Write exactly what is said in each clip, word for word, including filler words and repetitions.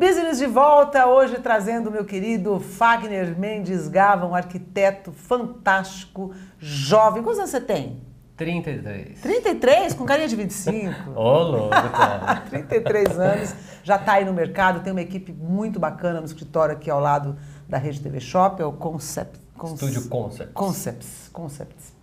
Business de volta, hoje trazendo o meu querido Fagner Mendes Gava, um arquiteto fantástico, jovem. Quantos anos você tem? trinta e três. trinta e três? Com carinha de vinte e cinco? Ô, louco, cara. trinta e três anos, já está aí no mercado, tem uma equipe muito bacana no escritório aqui ao lado da Rede T V Shop, é o Concept. Cons... Estúdio Concepts. Concepts. Concepts.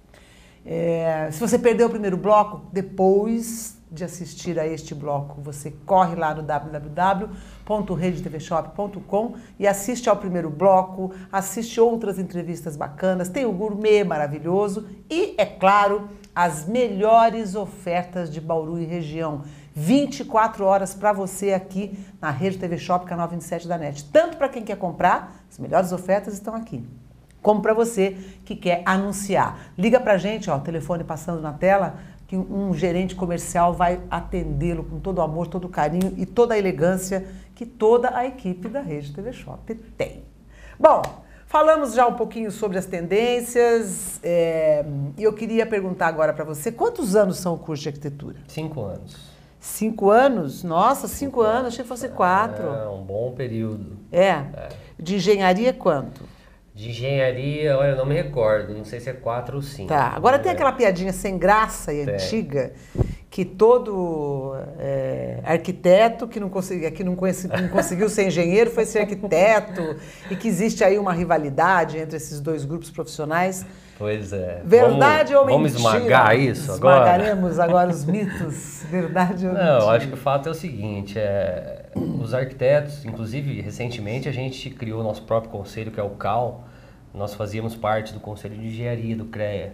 É, se você perdeu o primeiro bloco, depois de assistir a este bloco, você corre lá no w w w ponto rede t v shop ponto com e assiste ao primeiro bloco, assiste outras entrevistas bacanas, tem o gourmet maravilhoso e, é claro, as melhores ofertas de Bauru e região. vinte e quatro horas para você aqui na Rede T V Shop, canal vinte e sete da NET. Tanto para quem quer comprar, as melhores ofertas estão aqui, como para você que quer anunciar. Liga pra gente, ó, o telefone passando na tela, que um gerente comercial vai atendê-lo com todo o amor, todo o carinho e toda a elegância que toda a equipe da Rede T V Shop tem. Bom, falamos já um pouquinho sobre as tendências e é, eu queria perguntar agora para você, quantos anos são o curso de arquitetura? Cinco anos. Cinco anos? Nossa, cinco, cinco anos, achei que fosse quatro. É um bom período. É? é. De engenharia, quanto? De engenharia, olha, eu não me recordo, não sei se é quatro ou cinco. Tá, agora é. tem aquela piadinha sem graça e tem. antiga, que todo é, arquiteto que, não, consegui, que não, conheci, não conseguiu ser engenheiro foi ser arquiteto, e que existe aí uma rivalidade entre esses dois grupos profissionais. Pois é. Verdade vamos, ou mentira? Vamos esmagar isso agora? Esmagaremos agora os mitos, verdade ou não, mentira? Não, acho que o fato é o seguinte, é, os arquitetos, inclusive recentemente a gente criou o nosso próprio conselho, que é o C A L. Nós fazíamos parte do Conselho de Engenharia do CREA,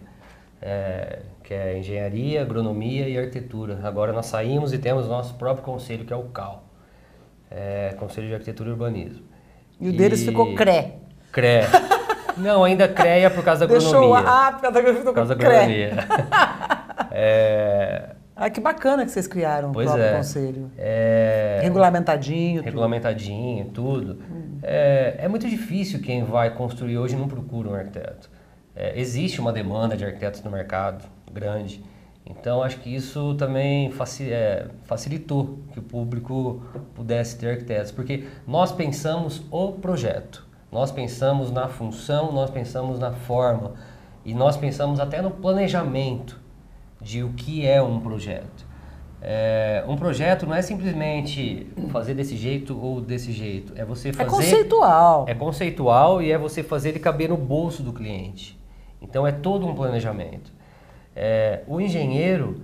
é, que é Engenharia, Agronomia e Arquitetura. Agora nós saímos e temos o nosso próprio conselho, que é o C A L, é, Conselho de Arquitetura e Urbanismo. E o deles e... ficou CRE. CRE. Não, ainda CREA por causa da agronomia. Deixou a... Ah, por causa da agronomia. Por causa da agronomia. é... Ah, que bacana que vocês criaram pois o próprio é. conselho. É... Regulamentadinho. Regulamentadinho, tudo. tudo. Hum. É, é muito difícil quem vai construir hoje não procura um arquiteto. É, existe uma demanda de arquitetos no mercado grande. Então, acho que isso também faci é, facilitou que o público pudesse ter arquitetos. Porque nós pensamos o projeto, nós pensamos na função, nós pensamos na forma e nós pensamos até no planejamento de o que é um projeto. É, um projeto não é simplesmente fazer desse jeito ou desse jeito. É você fazer... É conceitual. É conceitual e é você fazer ele caber no bolso do cliente. Então é todo um planejamento. É, o engenheiro,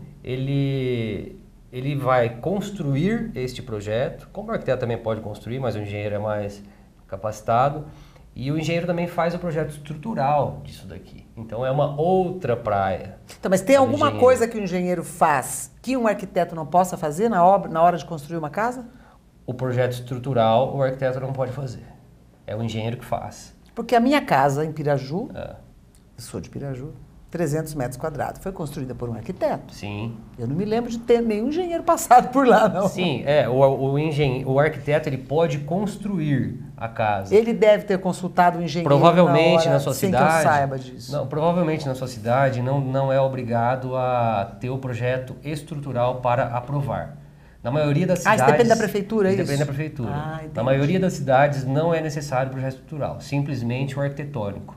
ele, ele vai construir este projeto, como o arquiteto também pode construir, mas o engenheiro é mais capacitado. E o engenheiro também faz o projeto estrutural disso daqui. Então é uma outra praia. Então, mas tem alguma engenheiro. coisa que o engenheiro faz que um arquiteto não possa fazer na, obra, na hora de construir uma casa? O projeto estrutural o arquiteto não pode fazer. É o engenheiro que faz. Porque a minha casa em Piraju, é. eu sou de Piraju, trezentos metros quadrados, foi construída por um arquiteto. Sim. Eu não me lembro de ter nenhum engenheiro passado por lá, não. Sim, é, o, o, engen... o arquiteto ele pode construir a casa. Ele deve ter consultado o engenheiro provavelmente na, hora, na sua sem cidade. Que eu saiba disso. Não, provavelmente na sua cidade não, não é obrigado a ter o projeto estrutural para aprovar. Na maioria das cidades... Ah, isso depende da prefeitura, é isso? Depende da prefeitura. Ah, na maioria das cidades não é necessário o projeto estrutural, simplesmente o arquitetônico.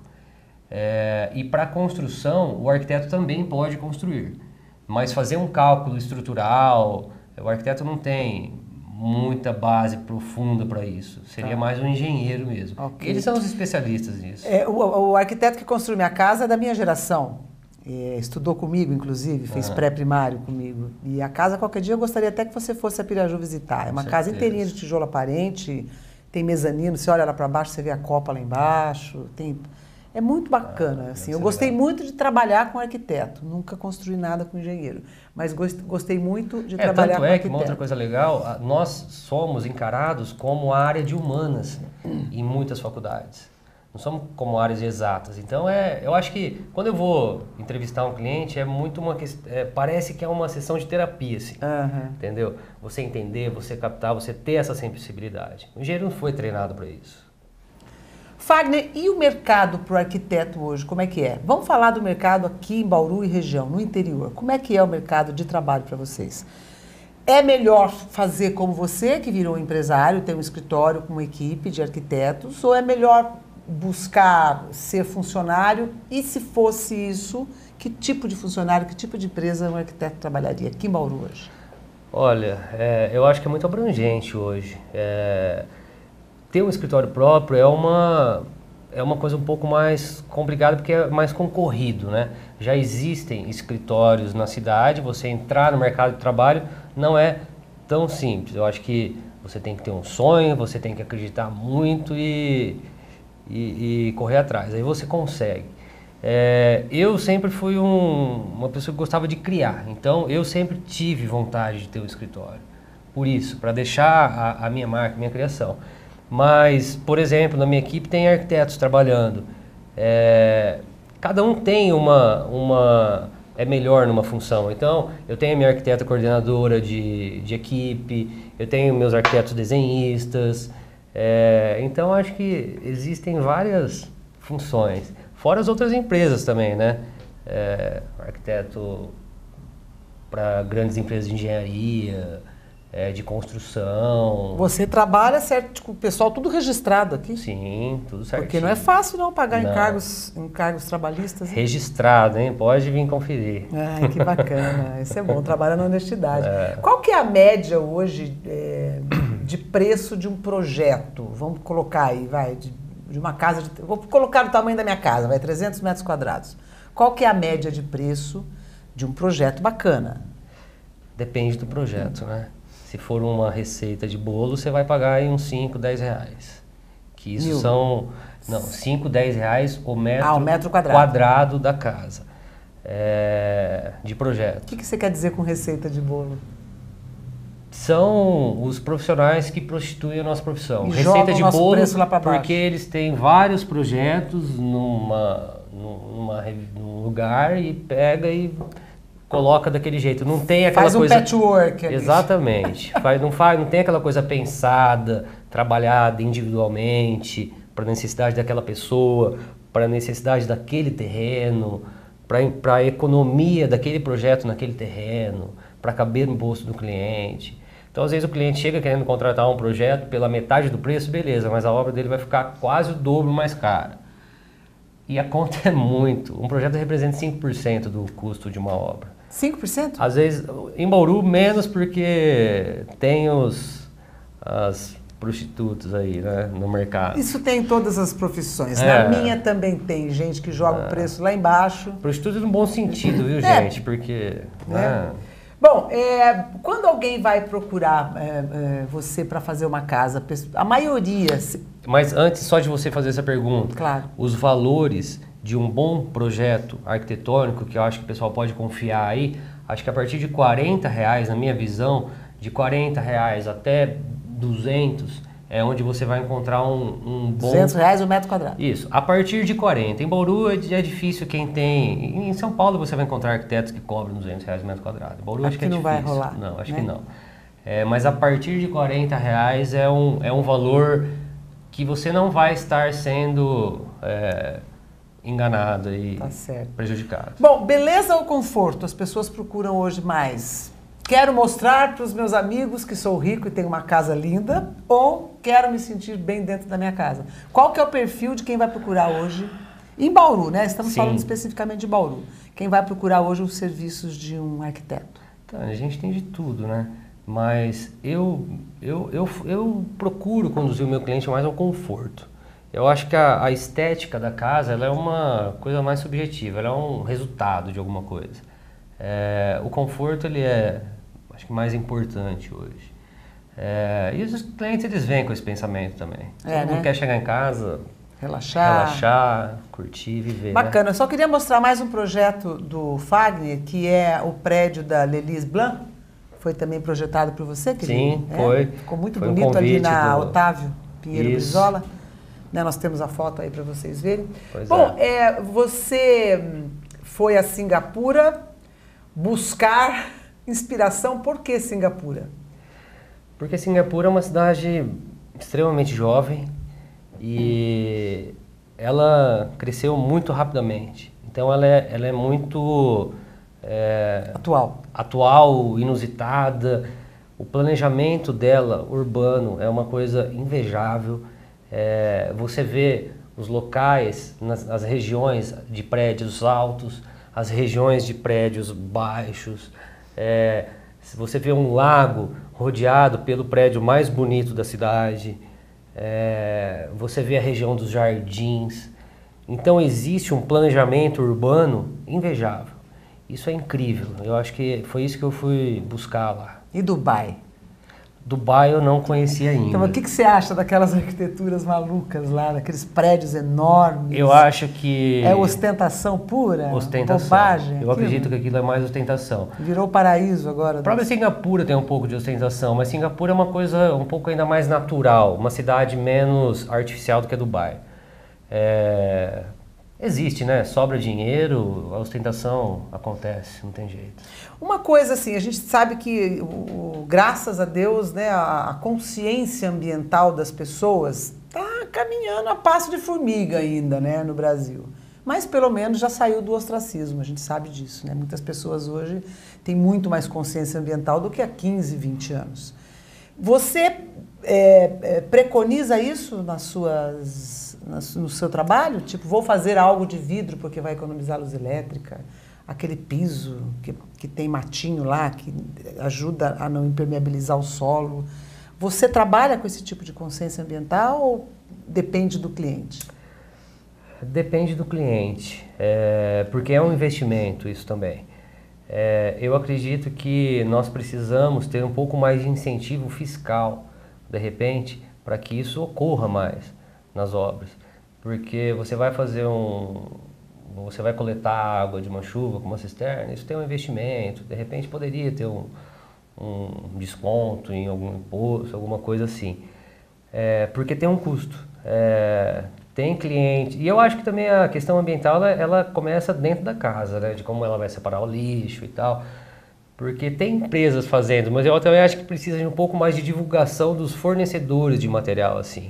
É, e para construção, o arquiteto também pode construir, mas fazer um cálculo estrutural, o arquiteto não tem muita base profunda para isso, seria tá. mais um engenheiro mesmo. Okay. Eles são os especialistas nisso. É, o, o arquiteto que construiu minha casa é da minha geração, é, estudou comigo inclusive, fez ah. pré-primário comigo, e a casa qualquer dia eu gostaria até que você fosse a Piraju visitar, é uma Com casa certeza. inteirinha de tijolo aparente, tem mezanino, você olha lá para baixo, você vê a copa lá embaixo, tem... É muito bacana, ah, assim, eu gostei legal. muito de trabalhar com arquiteto, nunca construí nada com engenheiro, mas gostei muito de é, trabalhar tanto com é arquiteto. Que uma outra coisa legal, nós somos encarados como a área de humanas em muitas faculdades, não somos como áreas exatas, então é, eu acho que quando eu vou entrevistar um cliente, é muito uma é, parece que é uma sessão de terapia, assim, uhum. entendeu? Você entender, você captar, você ter essa sensibilidade, o engenheiro não foi treinado para isso. Fagner, e o mercado para o arquiteto hoje, como é que é? Vamos falar do mercado aqui em Bauru e região, no interior. Como é que é o mercado de trabalho para vocês? É melhor fazer como você, que virou empresário, tem um escritório com uma equipe de arquitetos, ou é melhor buscar ser funcionário? E se fosse isso, que tipo de funcionário, que tipo de empresa um arquiteto trabalharia aqui em Bauru hoje? Olha, é, eu acho que é muito abrangente hoje. É, ter um escritório próprio é uma, é uma coisa um pouco mais complicada porque é mais concorrido, né? Já existem escritórios na cidade, você entrar no mercado de trabalho não é tão simples. Eu acho que você tem que ter um sonho, você tem que acreditar muito e, e, e correr atrás. Aí você consegue. É, eu sempre fui um, uma pessoa que gostava de criar, então eu sempre tive vontade de ter um escritório. Por isso, para deixar a, a minha marca, a minha criação. Mas, por exemplo, na minha equipe tem arquitetos trabalhando. É, cada um tem uma, uma... é melhor numa função. Então, eu tenho a minha arquiteta coordenadora de, de equipe, eu tenho meus arquitetos desenhistas. É, então, acho que existem várias funções. Fora as outras empresas também, né? É, arquiteto para grandes empresas de engenharia, é, de construção. Você trabalha certo, com o pessoal tudo registrado aqui? Sim, tudo certinho. Porque não é fácil não pagar não. encargos, encargos trabalhistas. Hein? Registrado, hein? Pode vir conferir. Ai, que bacana. Isso é bom, trabalha na honestidade. É. Qual que é a média hoje é, de preço de um projeto? Vamos colocar aí, vai, de, de uma casa... De, vou colocar o tamanho da minha casa, vai, trezentos metros quadrados. Qual que é a média de preço de um projeto bacana? Depende do projeto, né? Se for uma receita de bolo, você vai pagar aí uns cinco, dez reais. Que isso Mil. são... Não, cinco, dez reais o metro, ah, o metro quadrado. quadrado da casa. É, de projeto. O que, que você quer dizer com receita de bolo? São os profissionais que prostituem a nossa profissão. E receita de nosso bolo, preço lá pra baixo. Porque eles têm vários projetos numa, numa, num lugar e pega e... coloca daquele jeito, não tem aquela faz um coisa... patchwork. Exatamente. faz, não, faz, não tem aquela coisa pensada, trabalhada individualmente, para a necessidade daquela pessoa, para a necessidade daquele terreno, para a economia daquele projeto naquele terreno, para caber no bolso do cliente. Então, às vezes, o cliente chega querendo contratar um projeto pela metade do preço, beleza, mas a obra dele vai ficar quase o dobro mais cara. E a conta é muito. Um projeto representa cinco por cento do custo de uma obra. cinco por cento? Às vezes, em Bauru, menos porque tem os, as prostitutas aí, né, no mercado. Isso tem em todas as profissões. É. Na minha também tem gente que joga é. o preço lá embaixo. Prostituta no bom sentido, viu, é. gente? Porque... É. Né? Bom, é, quando alguém vai procurar é, é, você para fazer uma casa, a maioria... Se... Mas antes só de você fazer essa pergunta, claro. Os valores de um bom projeto arquitetônico, que eu acho que o pessoal pode confiar aí, acho que a partir de quarenta reais, na minha visão, de quarenta reais até duzentos, é onde você vai encontrar um, um bom... duzentos reais o metro quadrado. Isso, a partir de quarenta. Em Bauru é, é difícil quem tem... Em São Paulo você vai encontrar arquitetos que cobram duzentos reais o metro quadrado. Em Bauru acho acho que é não difícil. Vai rolar, não, acho né? que não. É, mas a partir de quarenta reais é um, é um valor que você não vai estar sendo é, enganado e tá certo. prejudicado. Bom, beleza ou conforto? As pessoas procuram hoje mais... Quero mostrar para os meus amigos que sou rico e tenho uma casa linda, ou quero me sentir bem dentro da minha casa? Qual que é o perfil de quem vai procurar hoje, em Bauru, né? Estamos Sim. falando especificamente de Bauru. Quem vai procurar hoje os serviços de um arquiteto? Então, a gente tem de tudo, né? Mas eu, eu, eu, eu procuro conduzir o meu cliente mais ao conforto. Eu acho que a, a estética da casa ela é uma coisa mais subjetiva, ela é um resultado de alguma coisa. É, o conforto ele é... acho que mais importante hoje. É, e os clientes, eles vêm com esse pensamento também. É, Todo né? mundo quer chegar em casa, relaxar, relaxar curtir, viver. Bacana. Né? Eu só queria mostrar mais um projeto do Fagner, que é o prédio da Lelis Blanc. Foi também projetado por você, querido? Sim, é? foi. Ficou muito foi bonito um ali na do... Otávio Pinheiro Isso. Brizola. Né, nós temos a foto aí para vocês verem. Pois Bom, é. É, você foi a Singapura buscar inspiração. Por que Singapura? Porque Singapura é uma cidade extremamente jovem e ela cresceu muito rapidamente. Então ela é, ela é muito é, atual. atual, inusitada. o planejamento dela, urbano, é uma coisa invejável. É, você vê os locais, nas, as regiões de prédios altos, as regiões de prédios baixos. É, se você vê um lago rodeado pelo prédio mais bonito da cidade, é, você vê a região dos jardins. Então existe um planejamento urbano invejável. Isso é incrível. Eu acho que foi isso que eu fui buscar lá. E Dubai? Dubai eu não conhecia ainda. Então, o que, que você acha daquelas arquiteturas malucas lá, daqueles prédios enormes? Eu acho que... É ostentação pura? Ostentação. Bobagem? Eu acredito que aquilo é mais ostentação. Virou paraíso agora. A própria Singapura tem um pouco de ostentação, mas Singapura é uma coisa um pouco ainda mais natural, uma cidade menos artificial do que a Dubai. É... Existe, né? Sobra dinheiro, a ostentação acontece, não tem jeito. Uma coisa assim, a gente sabe que, o, o, graças a Deus, né, a, a consciência ambiental das pessoas está caminhando a passo de formiga ainda, né, no Brasil. Mas pelo menos já saiu do ostracismo, a gente sabe disso, né? Muitas pessoas hoje têm muito mais consciência ambiental do que há quinze, vinte anos. Você é, é, preconiza isso nas suas... no seu trabalho? Tipo, vou fazer algo de vidro porque vai economizar luz elétrica, aquele piso que, que tem matinho lá, que ajuda a não impermeabilizar o solo. Você trabalha com esse tipo de consciência ambiental ou depende do cliente? Depende do cliente, é, porque é um investimento isso também. É, eu acredito que nós precisamos ter um pouco mais de incentivo fiscal, de repente, para que isso ocorra mais nas obras, porque você vai fazer um, você vai coletar água de uma chuva com uma cisterna, isso tem um investimento, de repente poderia ter um, um desconto em algum imposto, alguma coisa assim, é, porque tem um custo, é, tem cliente, e eu acho que também a questão ambiental ela, ela começa dentro da casa, né, de como ela vai separar o lixo e tal, porque tem empresas fazendo, mas eu também acho que precisa de um pouco mais de divulgação dos fornecedores de material assim.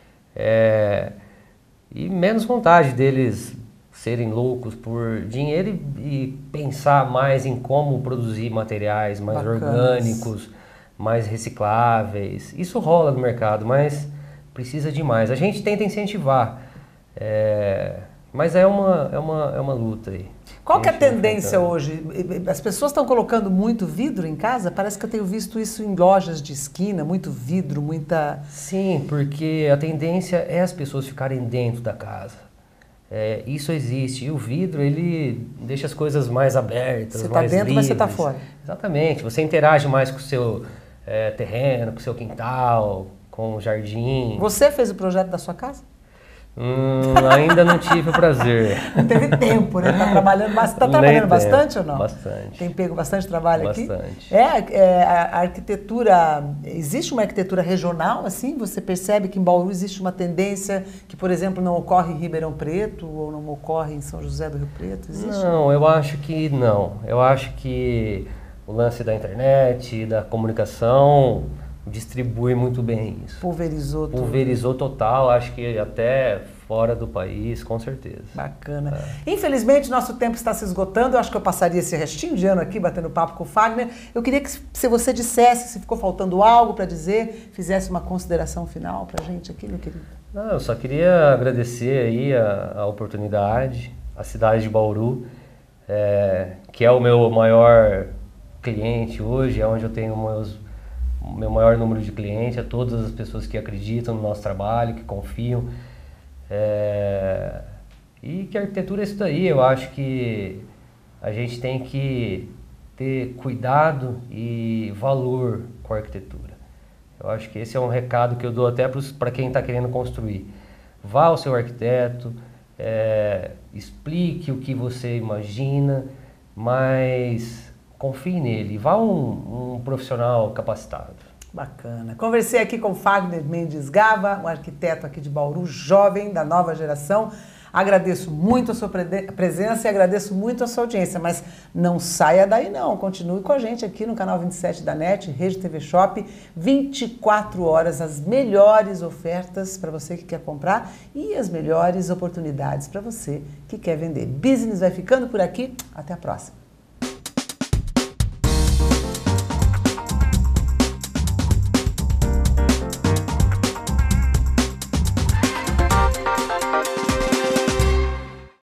É, e menos vontade deles serem loucos por dinheiro e, e pensar mais em como produzir materiais mais Bacanas. orgânicos, mais recicláveis. Isso rola no mercado, mas precisa de mais. A gente tenta incentivar, é, mas é uma, é, uma, é uma luta aí. Qual que é a tendência hoje? As pessoas estão colocando muito vidro em casa? Parece que eu tenho visto isso em lojas de esquina, muito vidro, muita... Sim, porque a tendência é as pessoas ficarem dentro da casa. É, isso existe. E o vidro, ele deixa as coisas mais abertas, você mais está dentro, livres. mas você está fora. Exatamente. Você interage mais com o seu é, terreno, com o seu quintal, com o jardim. Você fez o projeto da sua casa? Hum, ainda não tive o prazer. Não teve tempo, né? Tá trabalhando, mas tá trabalhando bastante ou não? Bastante. Tem pego bastante trabalho bastante. aqui? Bastante. É, é, a arquitetura, existe uma arquitetura regional, assim? Você percebe que em Bauru existe uma tendência que, por exemplo, não ocorre em Ribeirão Preto ou não ocorre em São José do Rio Preto? Existe? Não, eu acho que não. Eu acho que o lance da internet, da comunicação... distribui muito bem isso. Pulverizou tudo. Pulverizou total, acho que até fora do país, com certeza. Bacana. É. Infelizmente, nosso tempo está se esgotando. Eu acho que eu passaria esse restinho de ano aqui, batendo papo com o Fagner. Eu queria que, se você dissesse, se ficou faltando algo para dizer, fizesse uma consideração final para a gente aqui, meu querido. Não, eu só queria agradecer aí a, a oportunidade, a cidade de Bauru, é, que é o meu maior cliente hoje, é onde eu tenho meus o meu maior número de clientes, a todas as pessoas que acreditam no nosso trabalho, que confiam. É... E que a arquitetura é isso daí. Eu acho que a gente tem que ter cuidado e valor com a arquitetura. Eu acho que esse é um recado que eu dou até para quem está querendo construir. Vá ao seu arquiteto, é... explique o que você imagina, mas... confie nele, vá um, um profissional capacitado. Bacana. Conversei aqui com Fagner Mendes Gava, um arquiteto aqui de Bauru, jovem, da nova geração. Agradeço muito a sua presença e agradeço muito a sua audiência, mas não saia daí não, continue com a gente aqui no canal vinte e sete da NET, Rede T V Shop, vinte e quatro horas, as melhores ofertas para você que quer comprar e as melhores oportunidades para você que quer vender. Business vai ficando por aqui, até a próxima.